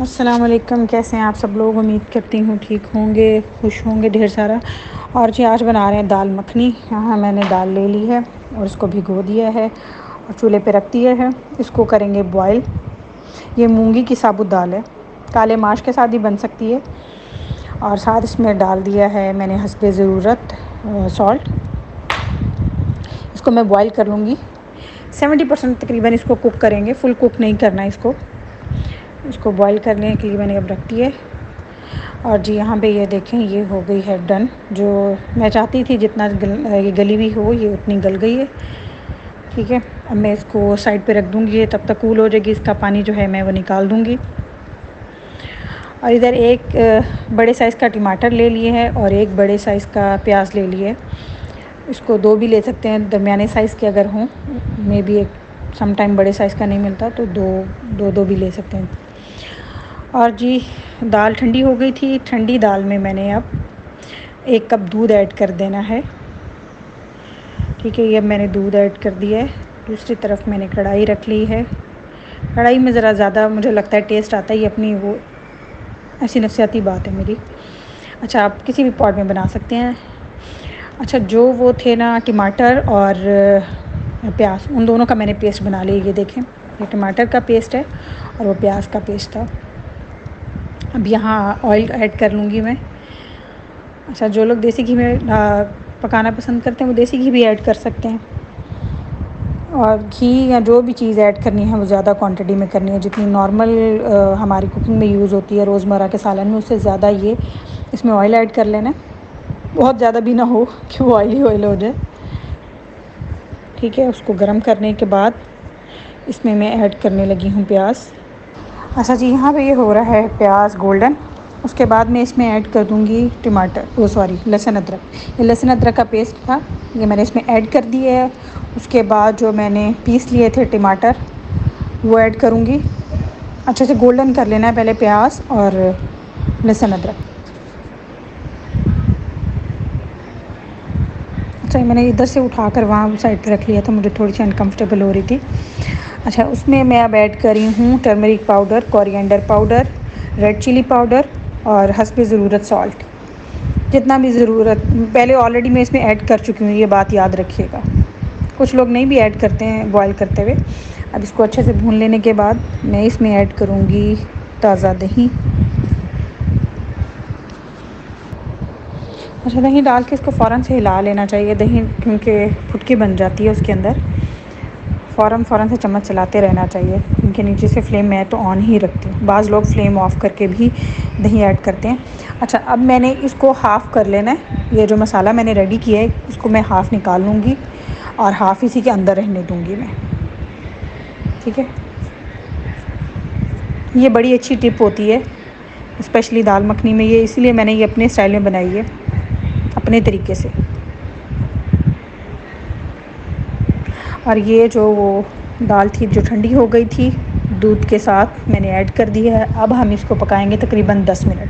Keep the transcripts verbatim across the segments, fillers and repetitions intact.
अस्सलाम वालेकुम। कैसे हैं आप सब लोग? उम्मीद करती हूँ ठीक होंगे, खुश होंगे ढेर सारा। और जी आज बना रहे हैं दाल मखनी। यहाँ मैंने दाल ले ली है और इसको भिगो दिया है और चूल्हे पे रख दिया है। इसको करेंगे बॉयल। ये मूंगी की साबुत दाल है, काले माश के साथ भी बन सकती है। और साथ इसमें डाल दिया है मैंने हस्बे ज़रूरत सॉल्ट। इसको मैं बॉयल कर लूँगी। सेवेंटी परसेंट तकरीबन इसको कुक करेंगे, फुल कुक नहीं करना इसको। इसको बॉईल करने के लिए मैंने अब रख दिए। और जी यहाँ पे ये देखें, ये हो गई है डन। जो मैं चाहती थी जितना गल, ये गली हुई हो, ये उतनी गल गई है। ठीक है, अब मैं इसको साइड पे रख दूँगी, ये तब तक कूल हो जाएगी। इसका पानी जो है मैं वो निकाल दूँगी। और इधर एक बड़े साइज़ का टमाटर ले लिए है और एक बड़े साइज़ का प्याज ले लिए। इसको दो भी ले सकते हैं दरमियाने साइज़ के अगर हों। मे बी एक सम टाइम बड़े साइज़ का नहीं मिलता तो दो दो दो भी ले सकते हैं। और जी दाल ठंडी हो गई थी। ठंडी दाल में मैंने अब एक कप दूध ऐड कर देना है। ठीक है, ये अब मैंने दूध ऐड कर दिया है। दूसरी तरफ मैंने कढ़ाई रख ली है। कढ़ाई में ज़रा ज़्यादा मुझे लगता है टेस्ट आता है, ये अपनी वो ऐसी नफसियाती बात है मेरी। अच्छा, आप किसी भी पॉट में बना सकते हैं। अच्छा, जो वो थे ना टमाटर और प्याज, उन दोनों का मैंने पेस्ट बना लिया। ये देखें, ये टमाटर का पेस्ट है और वो प्याज का पेस्ट था। अब यहाँ ऑयल ऐड कर लूँगी मैं। अच्छा, जो लोग देसी घी में आ, पकाना पसंद करते हैं वो देसी घी भी ऐड कर सकते हैं। और घी या जो भी चीज़ ऐड करनी है वो ज़्यादा क्वांटिटी में करनी है, जितनी नॉर्मल हमारी कुकिंग में यूज़ होती है रोज़मर्रा के सालन में, उससे ज़्यादा ये इसमें ऑयल ऐड कर लेना। बहुत ज़्यादा भी ना हो कि वो ऑयली ऑयल हो जाए। ठीक है, उसको गर्म करने के बाद इसमें मैं ऐड करने लगी हूँ प्याज। अच्छा जी, यहाँ पे ये हो रहा है प्याज गोल्डन। उसके बाद मैं इसमें ऐड कर दूँगी टमाटर, ओ सॉरी लहसुन अदरक। ये लहसुन अदरक का पेस्ट था, ये मैंने इसमें ऐड कर दिया है। उसके बाद जो मैंने पीस लिए थे टमाटर वो ऐड करूँगी। अच्छे से गोल्डन कर लेना है पहले प्याज और लहसुन अदरक। अच्छा, मैंने इधर से उठा कर वहाँ साइड पर रख लिया था, मुझे थोड़ी सी अनकम्फर्टेबल हो रही थी। अच्छा, उसमें मैं अब ऐड कर रही हूँ turmeric powder, coriander powder, red chilli powder और हस्बे ज़रूरत सॉल्ट, जितना भी ज़रूरत। पहले ऑलरेडी मैं इसमें ऐड कर चुकी हूँ, ये बात याद रखिएगा। कुछ लोग नहीं भी ऐड करते हैं बॉईल करते हुए। अब इसको अच्छे से भून लेने के बाद मैं इसमें ऐड करूँगी ताज़ा दही। अच्छा, दही डाल के इसको फ़ौरन से हिला लेना चाहिए। दही क्योंकि फुटकी बन जाती है उसके अंदर, फ़ौरन फ़ौरन से चम्मच चलाते रहना चाहिए। इनके नीचे से फ्लेम मैं तो ऑन ही रखती हूँ, बाज़ लोग फ्लेम ऑफ़ करके भी दही ऐड करते हैं। अच्छा, अब मैंने इसको हाफ़ कर लेना है। ये जो मसाला मैंने रेडी किया है इसको मैं हाफ़ निकाल लूँगी और हाफ़ इसी के अंदर रहने दूँगी मैं। ठीक है, ये बड़ी अच्छी टिप होती है स्पेशली दाल मखनी में, ये इसलिए मैंने ये अपने स्टाइल में बनाई है, अपने तरीके से। और ये जो वो दाल थी जो ठंडी हो गई थी दूध के साथ मैंने ऐड कर दिया है। अब हम इसको पकाएंगे तकरीबन दस मिनट।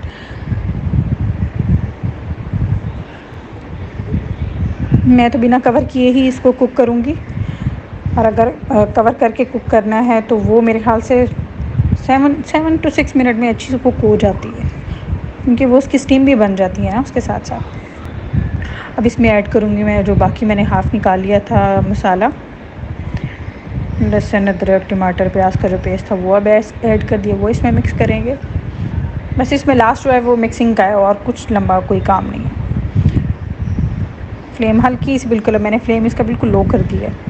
मैं तो बिना कवर किए ही इसको कुक करूँगी, और अगर आ, कवर करके कुक करना है तो वो मेरे ख्याल से seven seven to six minute में अच्छी से कुक हो जाती है, क्योंकि वो उसकी स्टीम भी बन जाती है ना उसके साथ साथ। अब इसमें ऐड करूँगी मैं जो बाकी मैंने हाफ़ निकाल लिया था मसाला, लहसुन अदरक टमाटर प्याज का जो पेस्ट था वो अब ऐड कर दिया, वो इसमें मिक्स करेंगे। बस इसमें लास्ट जो है वो मिक्सिंग का है, और कुछ लंबा कोई काम नहीं है। फ्लेम हल्की सी, बिल्कुल मैंने फ्लेम इसका बिल्कुल लो कर दिया है।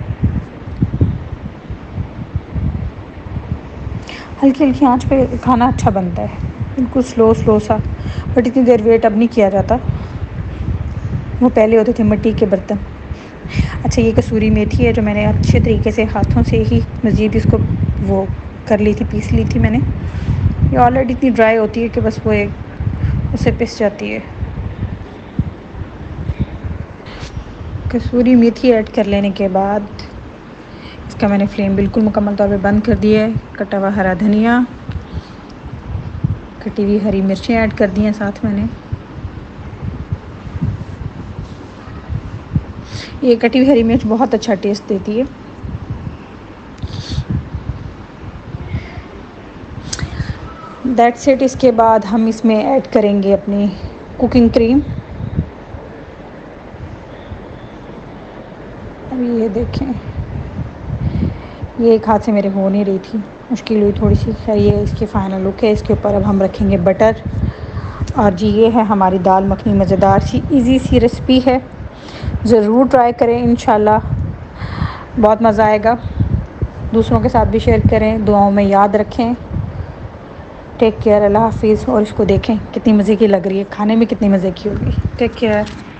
हल्की हल्की आंच पे खाना अच्छा बनता है, बिल्कुल स्लो स्लो सा। बट इतनी देर वेट अब नहीं किया जाता, वो पहले होते थे मिट्टी के बर्तन। अच्छा, ये कसूरी मेथी है जो मैंने अच्छे तरीके से हाथों से ही मज़ीद इसको वो कर ली थी, पीस ली थी मैंने। ये ऑलरेडी इतनी ड्राई होती है कि बस वो एक उससे पिस जाती है। कसूरी मेथी ऐड कर लेने के बाद इसका मैंने फ्लेम बिल्कुल मुकम्मल तौर पे बंद कर दिया है। कटा हुआ हरा धनिया, कटी हुई हरी मिर्चें ऐड कर दी हैं साथ मैंने। ये कटी हुई हरी मिर्च बहुत अच्छा टेस्ट देती है। That's it. इसके बाद हम इसमें ऐड करेंगे अपनी कुकिंग क्रीम। अभी ये देखें, ये एक हाथ से मेरे हो नहीं रही थी, मुश्किल हुई थोड़ी सी। खैर ये इसकी फ़ाइनल लुक है। इसके ऊपर अब हम रखेंगे बटर। और जी ये है हमारी दाल मखनी, मज़ेदार सी इजी सी रेसिपी है, ज़रूर ट्राई करें, इंशाल्लाह बहुत मज़ा आएगा। दूसरों के साथ भी शेयर करें, दुआओं में याद रखें। टेक केयर, अल्लाह हाफिज़। और इसको देखें कितनी मज़े की लग रही है, खाने में कितनी मज़े की होगी। Take care.